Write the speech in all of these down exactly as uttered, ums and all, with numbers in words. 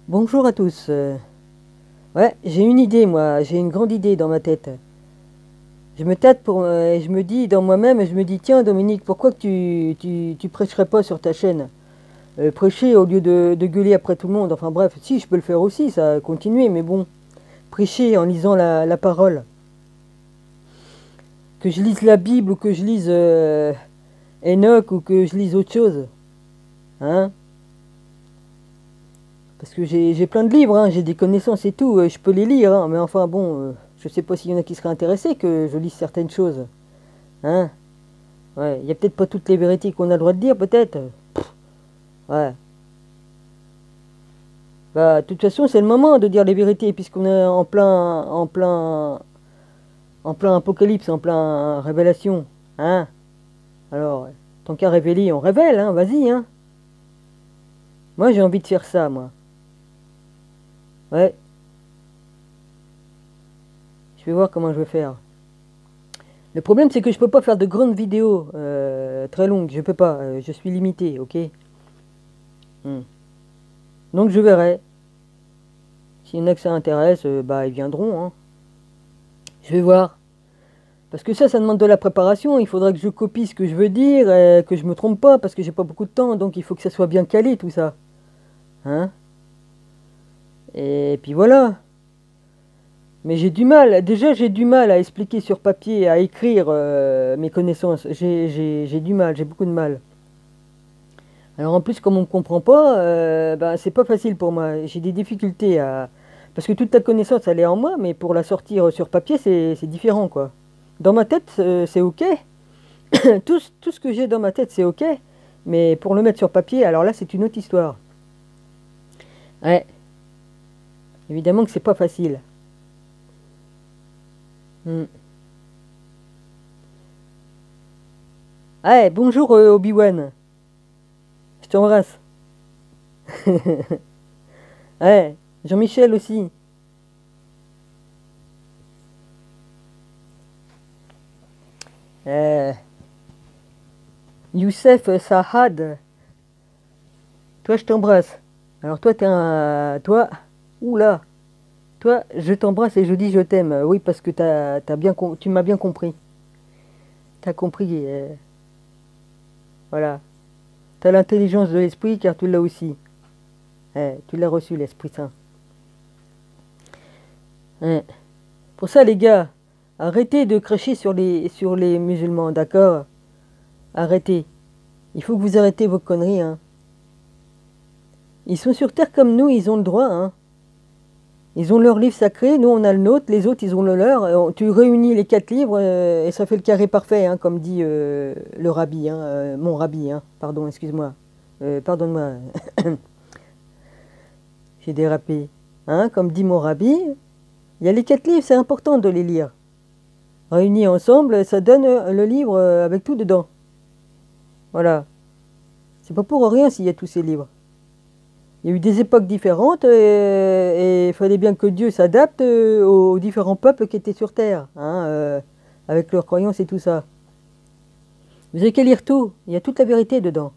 Bonjour à tous. Euh, Ouais, j'ai une idée, moi. J'ai une grande idée dans ma tête. Je me tâte pour, euh, et je me dis dans moi-même, je me dis, tiens, Dominique, pourquoi que tu, tu, tu prêcherais pas sur ta chaîne? Euh, prêcher au lieu de, de gueuler après tout le monde. Enfin bref, si, je peux le faire aussi, ça, continuer, mais bon. Prêcher en lisant la, la parole. Que je lise la Bible ou que je lise euh, Enoch ou que je lise autre chose. Hein? Parce que j'ai j'ai plein de livres, hein, j'ai des connaissances et tout, euh, je peux les lire, hein, mais enfin bon, euh, je sais pas s'il y en a qui seraient intéressés que je lise certaines choses. Hein? Ouais, il y a peut-être pas toutes les vérités qu'on a le droit de dire, peut-être. Ouais. Bah, de toute façon, c'est le moment de dire les vérités, puisqu'on est en plein, en plein, en plein apocalypse, en plein révélation. Hein? Alors, tant qu'à révéler, on révèle, hein, vas-y, hein. Moi, j'ai envie de faire ça, moi. Ouais, je vais voir comment je vais faire. Le problème, c'est que je peux pas faire de grandes vidéos euh, très longues. Je peux pas. euh, je suis limité, ok? Hmm. Donc je verrai. S'il y en a que ça intéresse, euh, bah ils viendront, hein. Je vais voir. Parce que ça, ça demande de la préparation. Il faudrait que je copie ce que je veux dire, et que je me trompe pas, parce que j'ai pas beaucoup de temps. Donc il faut que ça soit bien calé, tout ça. Hein? Et puis voilà. Mais j'ai du mal. Déjà, j'ai du mal à expliquer sur papier, à écrire euh, mes connaissances. J'ai j'ai- j'ai du mal, j'ai beaucoup de mal. Alors en plus, comme on ne me comprend pas, euh, ben, c'est pas facile pour moi. J'ai des difficultés à... Parce que toute ta connaissance, elle est en moi, mais pour la sortir sur papier, c'est c'est différent, quoi. Dans ma tête, euh, c'est ok. Tout, ce- tout ce que j'ai dans ma tête, c'est ok. Mais pour le mettre sur papier, alors là, c'est une autre histoire. Ouais, évidemment que c'est pas facile. Hmm. Ouais, bonjour euh, Obi-Wan. Je t'embrasse. Ouais, Jean-Michel aussi. Euh, Youssef Sahad. Toi, je t'embrasse. Alors toi, t'es un... Toi... Oula. Toi, je t'embrasse et je dis je t'aime. Euh, Oui, parce que t'as, t'as bien, com- tu m'as bien compris. T'as compris. euh, voilà. T'as l'intelligence de l'esprit car tu l'as aussi. Eh, tu l'as reçu, l'Esprit Saint. Eh. Pour ça, les gars, arrêtez de cracher sur les, sur les musulmans, d'accord? Arrêtez. Il faut que vous arrêtez vos conneries, hein. Ils sont sur terre comme nous, ils ont le droit, hein. Ils ont leur livre sacré, nous on a le nôtre, les autres ils ont le leur. Et on- tu réunis les quatre livres euh, et ça fait le carré parfait, hein, comme dit euh, le rabbi, hein, euh, mon rabbi, hein, pardon, excuse-moi. Euh, pardonne-moi, j'ai dérapé. Hein, comme dit mon rabbi, il y a les quatre livres, c'est important de les lire. Réunis ensemble, ça donne euh, le livre euh, avec tout dedans. Voilà. C'est pas pour rien s'il y a tous ces livres. Il y a eu des époques différentes euh, et il fallait bien que Dieu s'adapte euh, aux différents peuples qui étaient sur Terre, hein, euh, avec leurs croyances et tout ça. Vous avez qu'à lire tout, il y a toute la vérité dedans.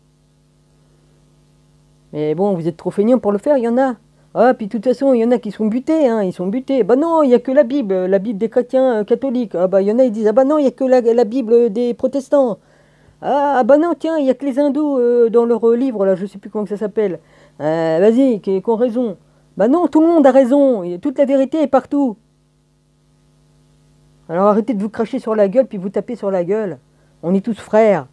Mais bon, vous êtes trop feignants pour le faire, il y en a. Ah, puis de toute façon, il y en a qui sont butés, hein, ils sont butés. Bah non, il n'y a que la Bible, la Bible des chrétiens euh, catholiques. Ah bah il y en a, ils disent, ah bah non, il n'y a que la, la Bible des protestants. Ah, ah bah non, tiens, il n'y a que les hindous euh, dans leur euh, livre, là, je sais plus comment que ça s'appelle. Euh, vas-y, qui, qui ont raison. Bah non, tout le monde a raison, et toute la vérité est partout. Alors arrêtez de vous cracher sur la gueule, puis vous taper sur la gueule. On est tous frères.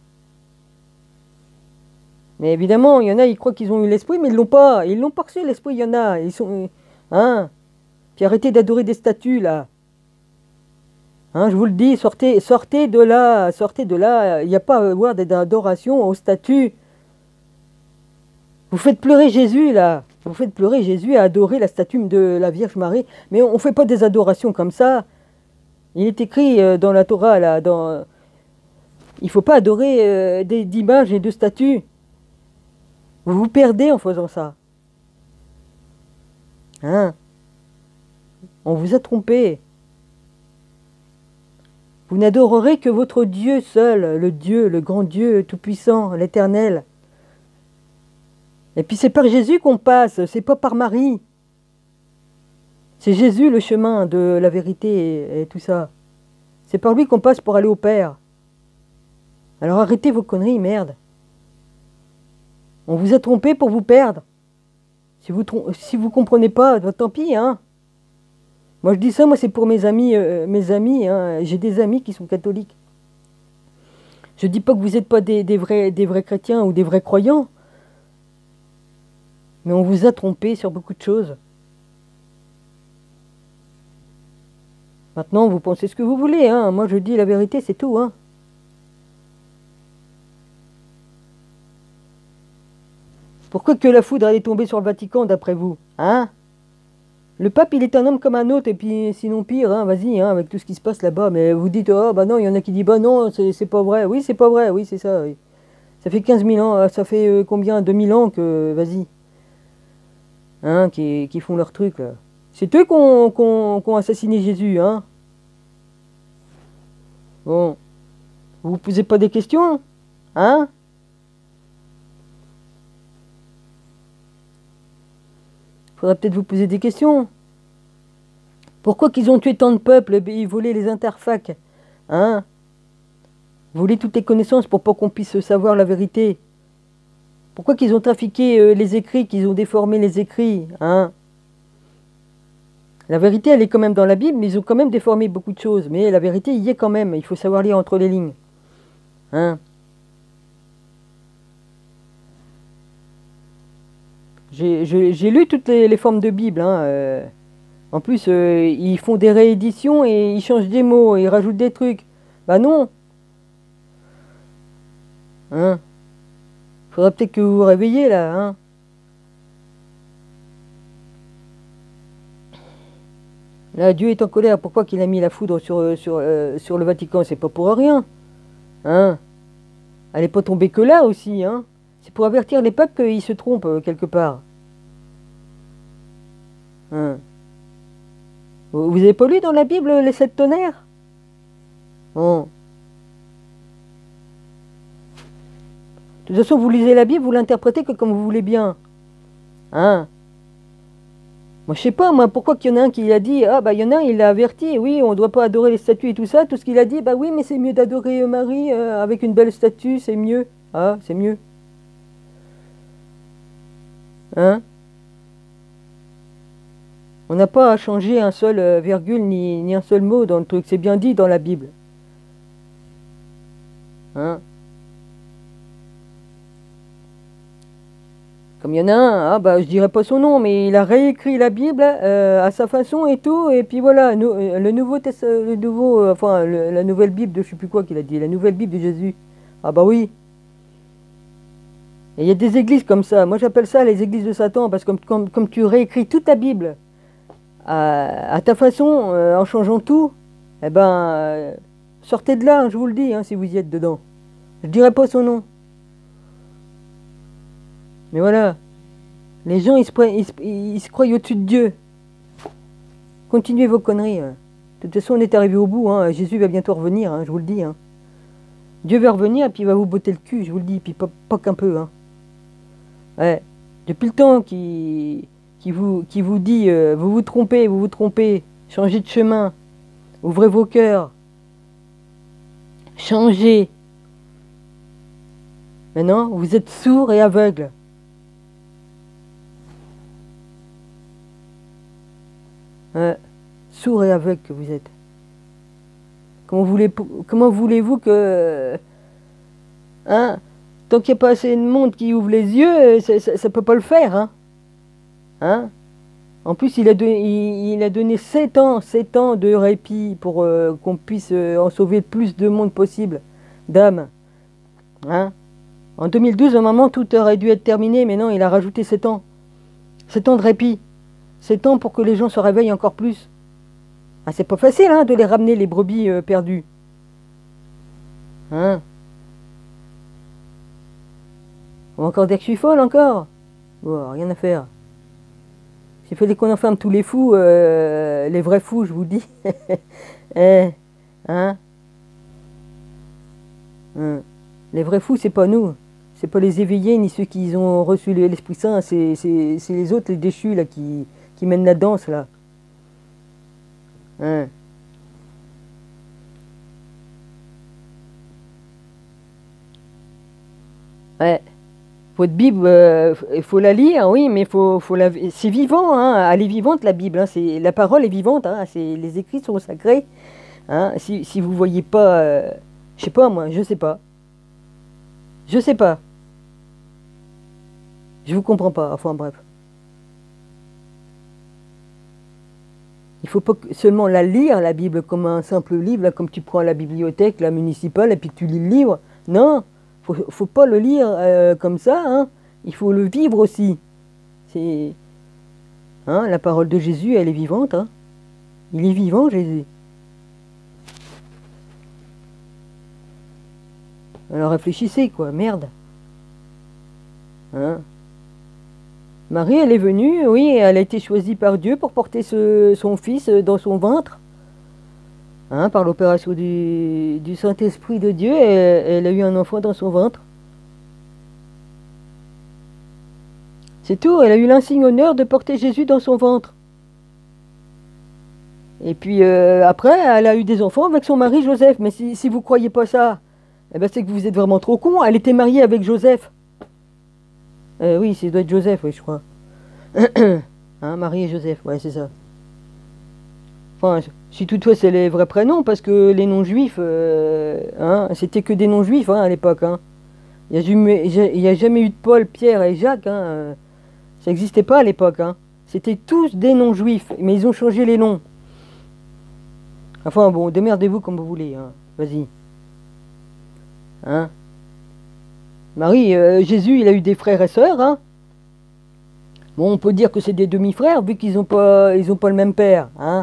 Mais évidemment, il y en a, ils croient qu'ils ont eu l'esprit, mais ils l'ont pas. Ils l'ont pas reçu, l'esprit, il y en a. Ils sont... Hein? Puis arrêtez d'adorer des statues, là. Hein, je vous le dis, sortez, sortez de là, sortez de là. Il n'y a pas à avoir d'adoration aux statues. Vous faites pleurer Jésus, là. Vous faites pleurer Jésus à adorer la statue de la Vierge Marie. Mais on ne fait pas des adorations comme ça. Il est écrit euh, dans la Torah, là, dans... il ne faut pas adorer euh, des- d'images et de statues. Vous vous perdez en faisant ça. Hein? On vous a trompé. Vous n'adorerez que votre Dieu seul, le Dieu, le grand Dieu tout-puissant, l'éternel. Et puis c'est par Jésus qu'on passe, c'est pas par Marie. C'est Jésus le chemin de la vérité et, et tout ça. C'est par lui qu'on passe pour aller au Père. Alors arrêtez vos conneries, merde. On vous a trompé pour vous perdre. Si vous si vous comprenez pas, tant pis, hein. Moi je dis ça, moi c'est pour mes amis, euh, mes amis, hein. J'ai des amis qui sont catholiques. Je dis pas que vous n'êtes pas des, des, vrais, des vrais chrétiens ou des vrais croyants, mais on vous a trompé sur beaucoup de choses. Maintenant, vous pensez ce que vous voulez, hein. Moi je dis la vérité, c'est tout, hein. Pourquoi que la foudre allait tomber sur le Vatican, d'après vous, hein? Le pape, il est un homme comme un autre, et puis sinon pire, hein, vas-y, hein, avec tout ce qui se passe là-bas. Mais vous dites, oh, bah non, il y en a qui disent, bah non, c'est pas vrai. Oui, c'est pas vrai, oui, c'est ça. Oui. Ça fait quinze mille ans, ça fait euh, combien? deux mille ans que, vas-y, hein, qui, qui font leur truc, là. C'est eux qui ont, qui ont, qui ont assassiné Jésus, hein. Bon, vous vous posez pas des questions, hein? Faudra peut-être vous poser des questions. Pourquoi qu'ils ont tué tant de peuples et volé les interfacs, hein? Voler toutes les connaissances pour pas qu'on puisse savoir la vérité. Pourquoi qu'ils ont trafiqué euh, les écrits, qu'ils ont déformé les écrits, hein? La vérité, elle est quand même dans la Bible, mais ils ont quand même déformé beaucoup de choses. Mais la vérité, il y est quand même. Il faut savoir lire entre les lignes, hein? J'ai lu toutes les, les formes de Bible, hein. Euh, en plus, euh, ils font des rééditions et ils changent des mots, et ils rajoutent des trucs. Bah non, hein? Faudrait peut-être que vous vous réveillez là, hein? Là, Dieu est en colère. Pourquoi qu'il a mis la foudre sur, sur, euh, sur le Vatican? C'est pas pour rien, hein? Elle n'est pas tombée que là aussi, hein? C'est pour avertir les peuples qu'ils se trompent euh, quelque part. Hein? Vous avez pas lu dans la Bible les sept tonnerres? Bon. De toute façon, vous lisez la Bible, vous l'interprétez que comme vous voulez bien. Hein? Moi, je sais pas, moi, pourquoi qu'il y en a un qui a dit, ah bah il y en a un, il l'a averti, oui, on doit pas adorer les statues et tout ça, tout ce qu'il a dit, bah oui, mais c'est mieux d'adorer Marie euh, avec une belle statue, c'est mieux. Ah, c'est mieux. Hein? On n'a pas à changer un seul euh, virgule ni, ni un seul mot dans le truc, c'est bien dit dans la Bible. Hein? Comme il y en a un, ah bah je dirais pas son nom, mais il a réécrit la Bible euh, à sa façon et tout, et puis voilà, nous, le nouveau, le nouveau euh, enfin le, la nouvelle Bible de je sais plus quoi qu'il a dit, la nouvelle Bible de Jésus. Ah bah oui. Et il y a des églises comme ça, moi j'appelle ça les églises de Satan, parce que comme, comme, comme tu réécris toute la Bible à, à ta façon, euh, en changeant tout, eh ben, euh, sortez de là, je vous le dis, hein, si vous y êtes dedans. Je dirais pas son nom. Mais voilà, les gens, ils se, ils se, ils se croient au-dessus de Dieu. Continuez vos conneries. Hein. De toute façon, on est arrivé au bout. Hein. Jésus va bientôt revenir, hein, je vous le dis. Hein. Dieu va revenir et puis il va vous botter le cul, je vous le dis, puis pas, pas qu'un peu. Hein. Ouais. Depuis le temps qui, qui, vous, qui vous dit, euh, vous vous trompez, vous vous trompez, changez de chemin, ouvrez vos cœurs, changez. Maintenant, vous êtes sourds et aveugles. Ouais, sourd et aveugle que vous êtes. Comment voulez, comment voulez-vous que... Hein, tant qu'il n'y a pas assez de monde qui ouvre les yeux, ça ne peut pas le faire. Hein, hein? En plus, il a, donné, il, il a donné sept ans, sept ans de répit pour euh, qu'on puisse euh, en sauver le plus de monde possible, d'âmes. Hein? En deux mille douze, normalement, tout aurait dû être terminé, mais non, il a rajouté sept ans. sept ans de répit. sept ans pour que les gens se réveillent encore plus. Ah, c'est pas facile hein, de les ramener, les brebis euh, perdues. Hein? On va encore dire que je suis folle encore? Bon, rien à faire. S'il fallait qu'on enferme tous les fous, euh, les vrais fous, je vous dis. eh, hein? Hein? Les vrais fous, c'est pas nous. C'est pas les éveillés, ni ceux qui ont reçu l'Esprit Saint. C'est les autres, les déchus, là, qui, qui mènent la danse, là. Hein. Ouais. Votre Bible, euh, il faut la lire, oui, mais faut, faut la... c'est vivant, hein, elle est vivante la Bible, hein, c'est... la parole est vivante, hein, c'est... les écrits sont sacrés. Hein, si, si vous voyez pas, euh, je sais pas moi, je sais pas, je sais pas, je vous comprends pas, enfin bref. Il faut pas seulement la lire, la Bible, comme un simple livre, là, comme tu prends à la bibliothèque, la municipale, et puis tu lis le livre. Non, faut, faut pas le lire euh, comme ça, hein. Il faut le vivre aussi. C'est, hein, la parole de Jésus, elle est vivante, hein. Il est vivant, Jésus. Alors réfléchissez, quoi, merde. Hein? Marie, elle est venue, oui, elle a été choisie par Dieu pour porter ce, son fils dans son ventre. Hein, par l'opération du, du Saint-Esprit de Dieu, elle, elle a eu un enfant dans son ventre. C'est tout, elle a eu l'insigne honneur de porter Jésus dans son ventre. Et puis euh, après, elle a eu des enfants avec son mari Joseph. Mais si, si vous ne croyez pas ça, eh ben c'est que vous êtes vraiment trop con. Elle était mariée avec Joseph. Euh, oui, ça doit être Joseph, oui, je crois. Hein, Marie et Joseph, ouais, c'est ça. Enfin, si toutefois c'est les vrais prénoms, parce que les noms juifs, euh, hein, c'était que des noms juifs hein, à l'époque. Hein. Il n'y a, a jamais eu de Paul, Pierre et Jacques. Hein, euh, ça n'existait pas à l'époque. Hein. C'était tous des noms juifs, mais ils ont changé les noms. Enfin bon, démerdez-vous comme vous voulez. Hein. Vas-y. Hein. Marie, euh, Jésus, il a eu des frères et sœurs. Hein. Bon, on peut dire que c'est des demi-frères, vu qu'ils n'ont pas, ils ont pas le même père. Hein.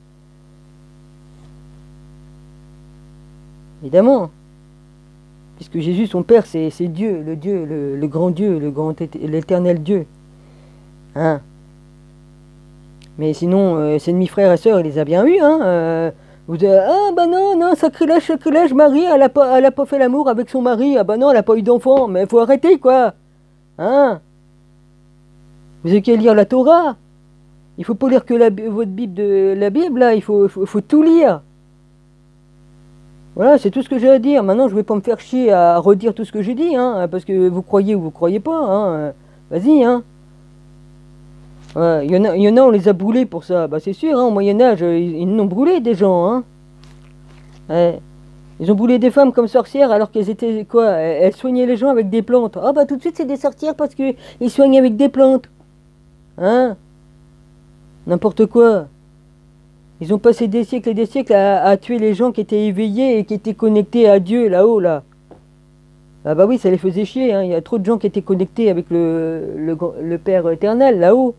Évidemment. Puisque Jésus, son père, c'est Dieu, le Dieu, le, le grand Dieu, le grand, l'éternel Dieu. Hein. Mais sinon, euh, ses demi-frères et sœurs, il les a bien eus. Hein. Euh, vous avez, ah bah non, non, sacrilège, sacrilège, Marie, elle a pas, elle a pas fait l'amour avec son mari. Ah bah non, elle a pas eu d'enfant. Mais il faut arrêter, quoi. Hein. Vous avez qu'à lire la Torah. Il faut pas lire que la, votre Bible de la Bible, là. Il faut, faut, faut tout lire. Voilà, c'est tout ce que j'ai à dire. Maintenant, je vais pas me faire chier à redire tout ce que j'ai dit, hein, parce que vous croyez ou vous croyez pas. Hein. Vas-y, hein. Il ouais, y, y en a, on les a brûlés pour ça. Bah, c'est sûr, hein, au Moyen-Âge, ils, ils ont brûlé des gens. Hein. Ouais. Ils ont brûlé des femmes comme sorcières alors qu'elles étaient quoi? Elles, elles soignaient les gens avec des plantes. Ah, bah, tout de suite, c'est des sorcières parce qu'ils soignent avec des plantes. Hein? N'importe quoi. Ils ont passé des siècles et des siècles à, à tuer les gens qui étaient éveillés et qui étaient connectés à Dieu là-haut, là. Ah, bah oui, ça les faisait chier. Hein. Il y a trop de gens qui étaient connectés avec le, le, le Père éternel là-haut.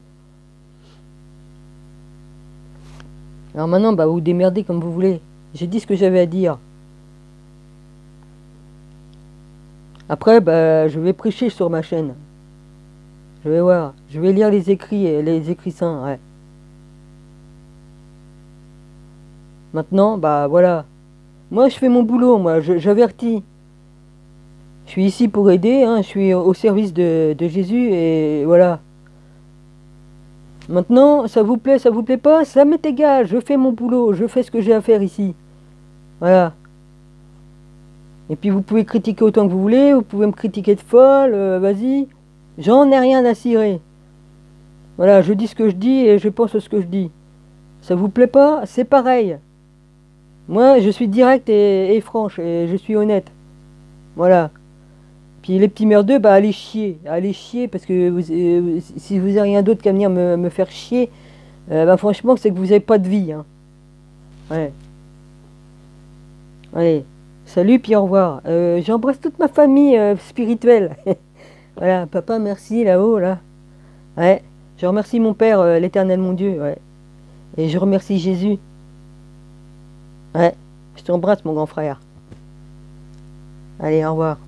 Alors maintenant, bah, vous démerdez comme vous voulez. J'ai dit ce que j'avais à dire. Après, bah, je vais prêcher sur ma chaîne. Je vais voir. Je vais lire les écrits, les écrits saints, ouais. Maintenant, bah voilà. Moi, je fais mon boulot, moi, j'avertis. Je suis ici pour aider, hein, je suis au service de, de Jésus, et voilà. Maintenant, ça vous plaît, ça vous plaît pas, ça m'est égal, je fais mon boulot, je fais ce que j'ai à faire ici. Voilà. Et puis vous pouvez critiquer autant que vous voulez, vous pouvez me critiquer de folle, euh, vas-y. J'en ai rien à cirer. Voilà, je dis ce que je dis et je pense ce que je dis. Ça vous plaît pas, c'est pareil. Moi, je suis direct et, et franche, et je suis honnête. Voilà. Puis les petits merdeux, bah allez chier, allez chier, parce que vous, euh, si vous n'avez rien d'autre qu'à venir me, me faire chier, euh, bah franchement, c'est que vous n'avez pas de vie. Hein. Ouais. Allez, salut, puis au revoir. Euh, J'embrasse toute ma famille euh, spirituelle. Voilà, papa, merci là-haut, là. Ouais. Je remercie mon Père, euh, l'éternel mon Dieu, ouais. Et je remercie Jésus. Ouais. Je t'embrasse, mon grand frère. Allez, au revoir.